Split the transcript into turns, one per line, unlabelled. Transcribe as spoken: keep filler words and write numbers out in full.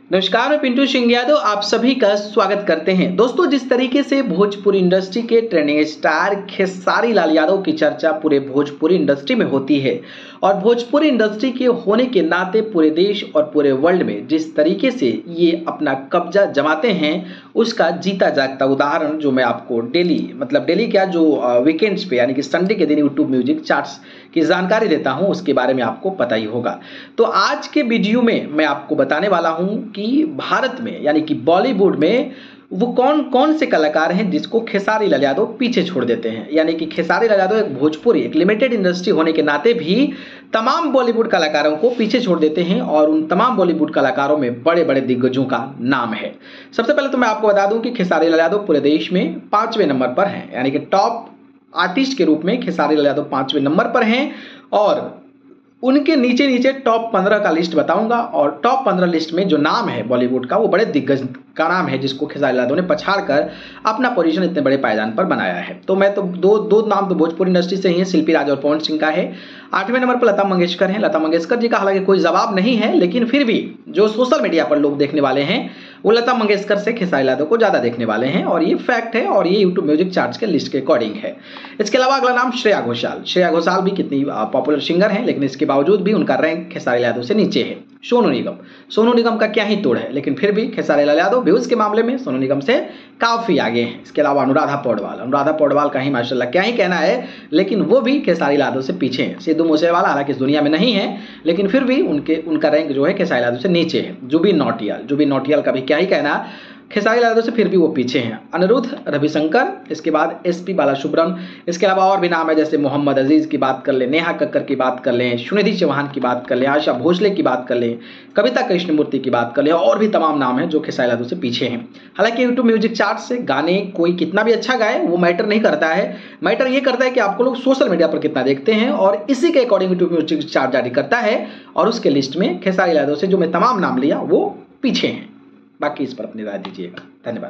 नमस्कार, मैं पिंटू सिंह यादव आप सभी का स्वागत करते हैं। दोस्तों, जिस तरीके से भोजपुरी इंडस्ट्री के ट्रेंडिंग स्टार खेसारी लाल यादव की चर्चा पूरे भोजपुरी इंडस्ट्री में होती है और भोजपुरी इंडस्ट्री के होने के नाते पूरे देश और पूरे वर्ल्ड में जिस तरीके से ये अपना कब्जा जमाते हैं, उसका जीता जागता उदाहरण जो मैं आपको डेली मतलब डेली क्या जो वीकेंड्स पे यानी कि संडे के दिन यूट्यूब म्यूजिक चार्ट्स की जानकारी देता हूं, उसके बारे में आपको पता ही होगा। तो आज के वीडियो में मैं आपको बताने वाला हूं कि भारत में यानी कि बॉलीवुड में वो कौन कौन से कलाकार हैं जिसको खेसारी लाल यादव पीछे छोड़ देते हैं। यानी कि खेसारी लाल यादव एक भोजपुरी एक लिमिटेड इंडस्ट्री होने के नाते भी तमाम बॉलीवुड कलाकारों को पीछे छोड़ देते हैं और उन तमाम बॉलीवुड कलाकारों में बड़े बड़े दिग्गजों का नाम है। सबसे पहले तो मैं आपको बता दूं कि खेसारी लाल यादव पूरे देश में पांचवें नंबर पर हैं, यानी कि टॉप आर्टिस्ट के रूप में खेसारी लाल यादव पांचवें नंबर पर हैं और उनके नीचे नीचे टॉप पंद्रह का लिस्ट बताऊंगा और टॉप पंद्रह लिस्ट में जो नाम है बॉलीवुड का वो बड़े दिग्गज का नाम है जिसको खेसारी लाल यादव ने पछाड़ कर अपना पोजीशन इतने बड़े पायदान पर बनाया है। तो मैं तो दो दो नाम तो भोजपुरी इंडस्ट्री से ही है, शिल्पी राज और पवन सिंह का है। आठवें नंबर पर लता मंगेशकर हैं। लता मंगेशकर जी का हालांकि कोई जवाब नहीं है, लेकिन फिर भी जो सोशल मीडिया पर लोग देखने वाले हैं वो लता मंगेशकर से खेसारी लाल यादव को ज्यादा देखने वाले हैं और ये फैक्ट है और ये यूट्यूब म्यूजिक चार्ट्स के लिस्ट के अकॉर्डिंग है। इसके अलावा अगला नाम श्रेया घोषाल। श्रेया घोषाल भी कितनी पॉपुलर सिंगर हैं, लेकिन इसके बावजूद भी उनका रैंक खेसारी लाल यादव से नीचे है। सोनू निगम सोनू निगम का क्या ही तोड़ है, लेकिन फिर भी खेसारी लाल यादव व्यूज के मामले में सोनू निगम से काफी आगे हैं। इसके अलावा अनुराधा पौडवाल अनुराधा पौडवाल का ही माशाल्लाह क्या ही कहना है, लेकिन वो भी खेसारी लाल यादव से पीछे हैं। सिद्धू मूसेवाला हालांकि इस दुनिया में नहीं है, लेकिन फिर भी उनके उनका रैंक जो है खेसारी लाल यादव से नीचे है। जुबिन नौटियाल जुबिन नौटियाल का भी क्या ही कहना, खेसारी लाल यादव से फिर भी वो पीछे हैं। अनिरुद्ध रविशंकर, इसके बाद एसपी बालासुब्रमण्यम, इसके अलावा और भी नाम है जैसे मोहम्मद अजीज की बात कर लें, नेहा कक्कर की बात कर लें, सुनिधि चौहान की बात कर लें, आशा भोसले की बात कर लें, कविता कृष्णमूर्ति की बात कर लें, और भी तमाम नाम हैं जो खेसारी लाल यादव से पीछे हैं। हालांकि यूट्यूब म्यूजिक चार्ट से गाने कोई कितना भी अच्छा गाए वो मैटर नहीं करता है, मैटर ये करता है कि आपको लोग सोशल मीडिया पर कितना देखते हैं और इसी के अकॉर्डिंग यूट्यूब म्यूजिक चार्ट जारी करता है और उसके लिस्ट में खेसारी लाल यादव से जो मैं तमाम नाम लिया वो पीछे हैं। बाकी इस पर अपनी राय दीजिएगा। धन्यवाद।